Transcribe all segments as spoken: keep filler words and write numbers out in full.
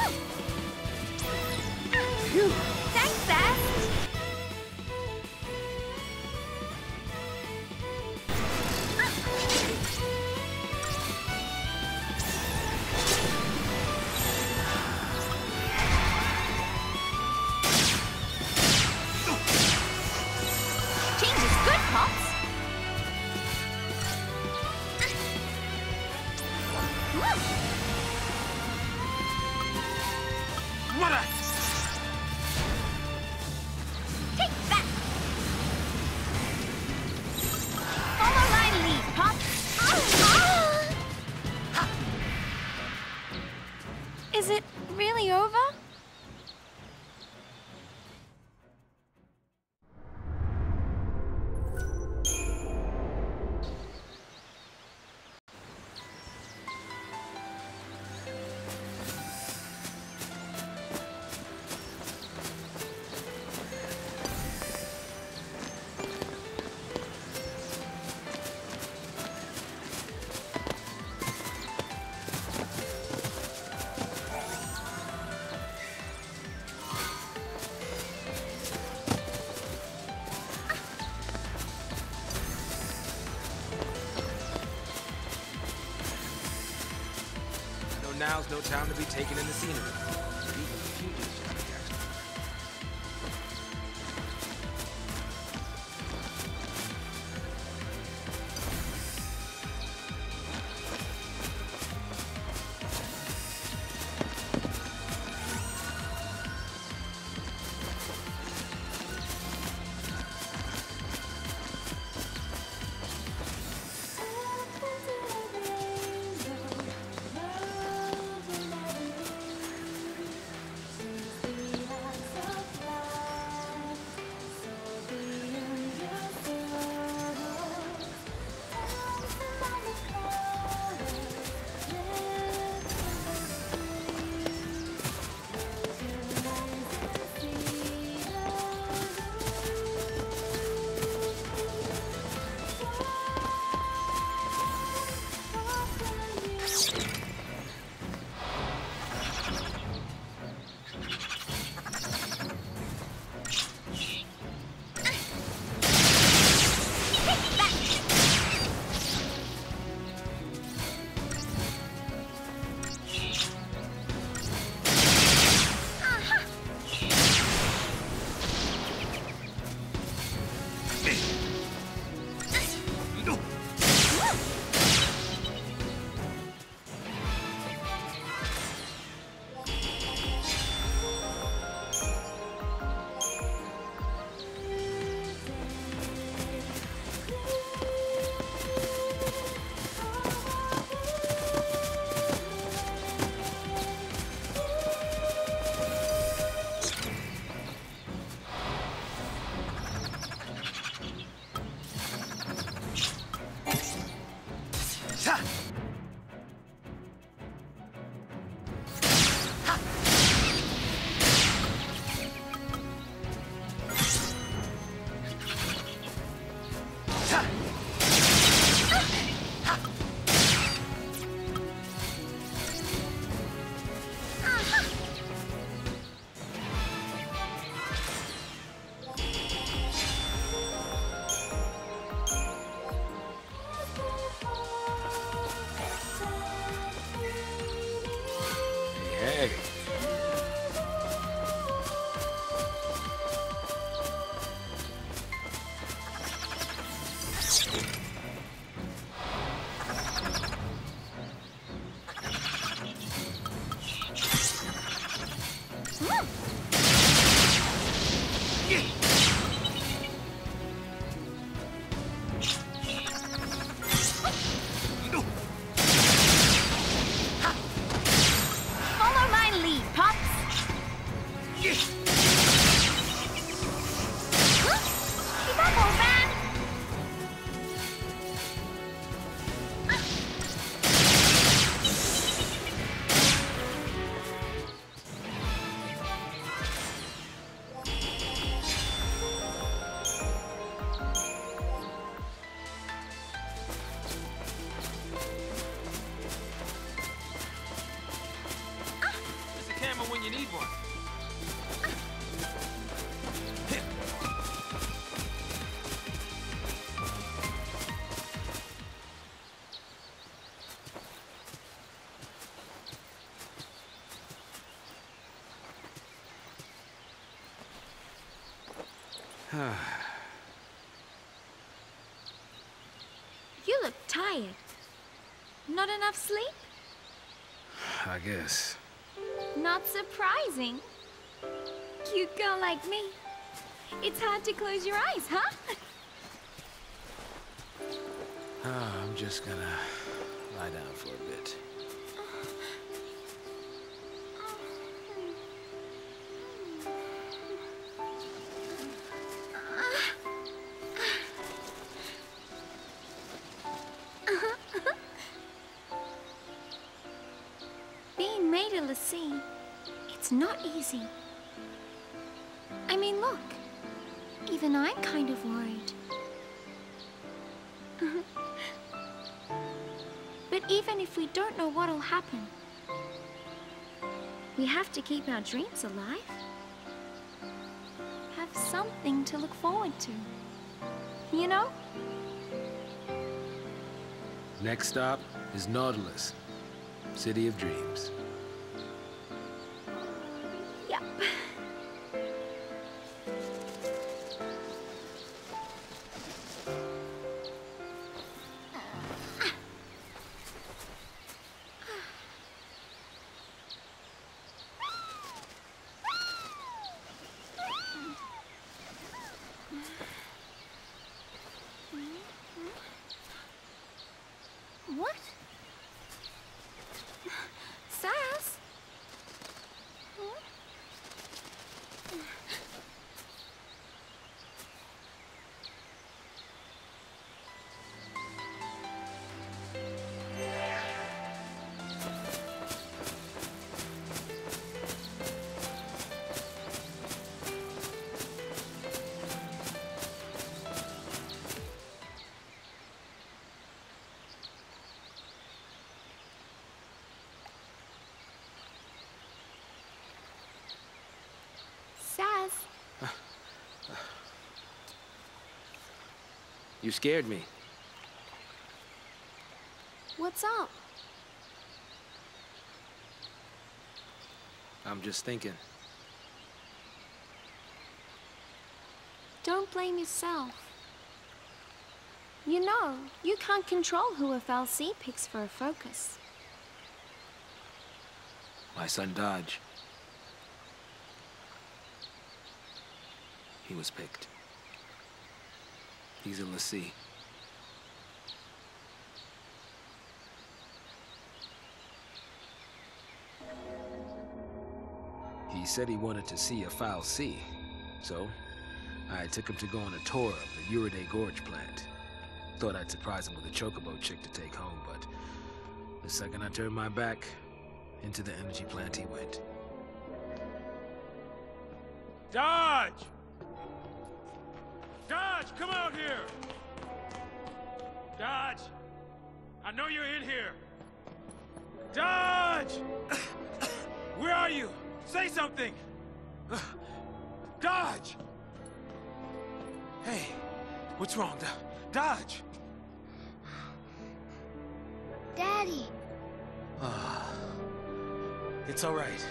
Phew. Thanks, Beth. Is it really over? Now's no time to be taken in the scenery. Even the fugitives try to catch me. for it. You look tired. Not enough sleep? I guess. Not surprising. Cute girl like me. It's hard to close your eyes, huh? Ah, I'm just gonna lie down for a bit. Being made of the sea, it's not easy. I mean, look. Even I'm kind of worried. But even if we don't know what'll happen, we have to keep our dreams alive. Have something to look forward to. You know? Next stop is Nautilus, City of Dreams. Yep. What? Sass? Huh? Sass? You scared me. What's up? I'm just thinking. Don't blame yourself. You know, you can't control who F L C picks for a focus. My son Dodge. He was picked. He's in the sea. He said he wanted to see a foul sea, so I took him to go on a tour of the Uriday Gorge plant. Thought I'd surprise him with a chocobo chick to take home, but the second I turned my back, into the energy plant he went. Dodge! Dodge, come out here! Dodge! I know you're in here! Dodge! Where are you? Say something! Dodge! Hey, what's wrong? Do- Dodge! Daddy! Ah, it's all right.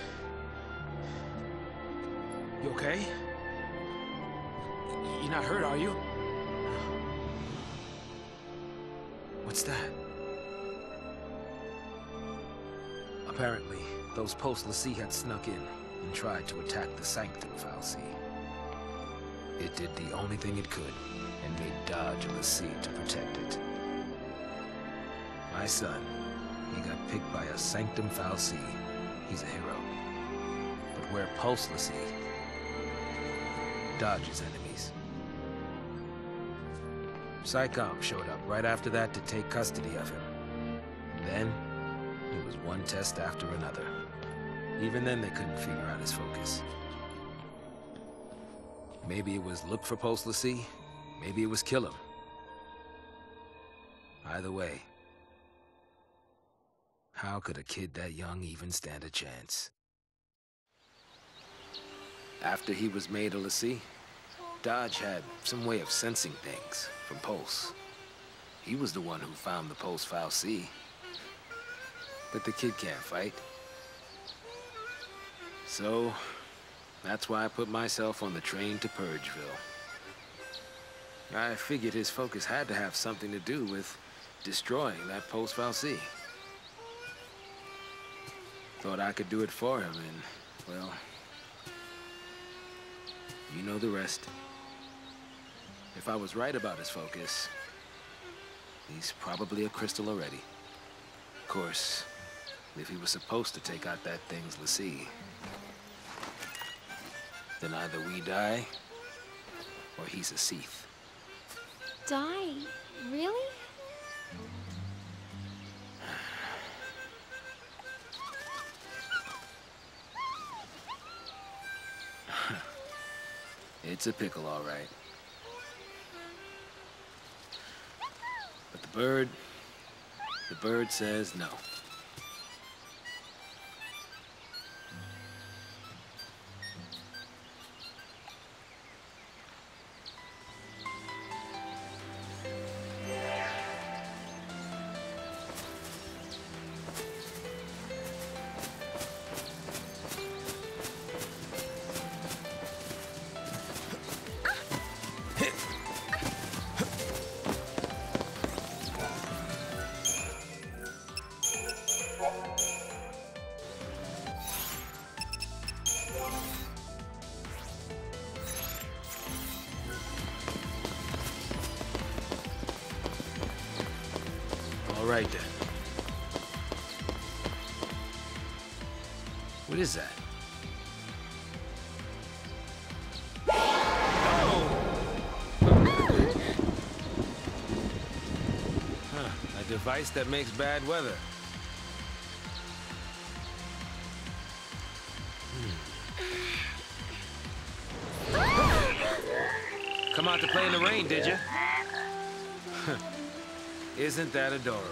You okay? You're not hurt, are you? What's that? Apparently, those post-Lassie had snuck in and tried to attack the Sanctum Fal'Cie. It did the only thing it could and made Dodge a Lassie to protect it. My son, he got picked by a Sanctum Fal'Cie. He's a hero. But where post-Lassie, Dodge's enemies. PSICOM showed up right after that to take custody of him. Then, it was one test after another. Even then, they couldn't figure out his focus. Maybe it was look for post-Lassie, maybe it was kill him. Either way, how could a kid that young even stand a chance? After he was made a lessee, Dodge had some way of sensing things from Pulse. He was the one who found the Pulse File C. But the kid can't fight. So, that's why I put myself on the train to Purgeville. I figured his focus had to have something to do with destroying that Pulse File C. Thought I could do it for him, and, well, you know the rest. If I was right about his focus, he's probably a crystal already. Of course, if he was supposed to take out that thing's lessee, then either we die, or he's a Seath. Die? Really? It's a pickle, all right. But the bird, the bird says no. All right, then. What is that? Huh, a device that makes bad weather. Hmm. Come out to play in the rain, did you? Isn't that adorable?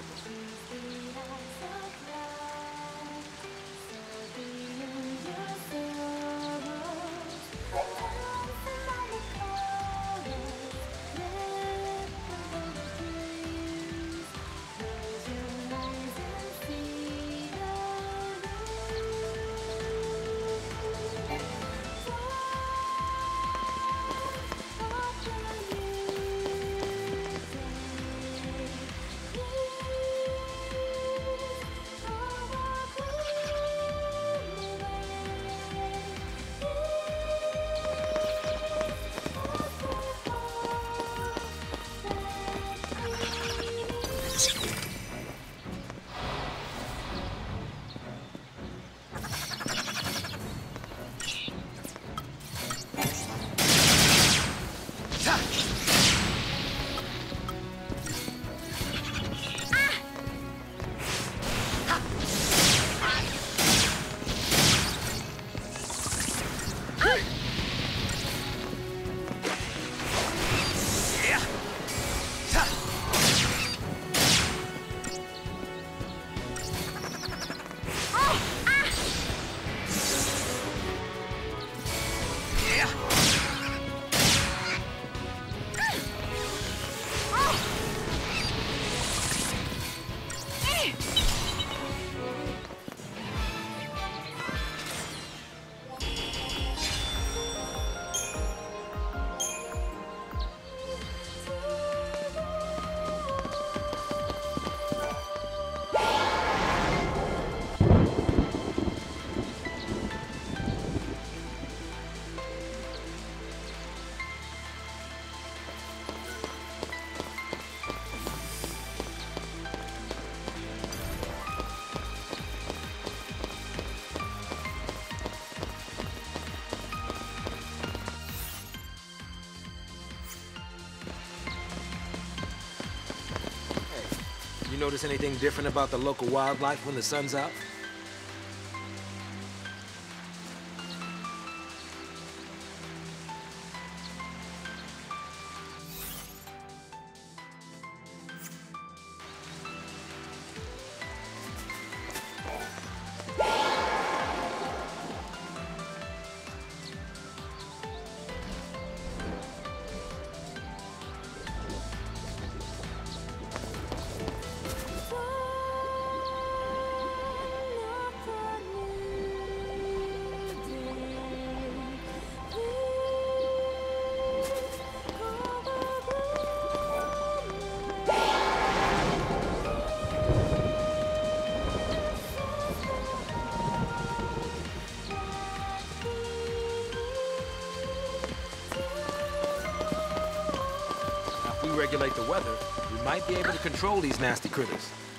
Notice anything different about the local wildlife when the sun's out? regulate the weather, we might be able to control these nasty critters.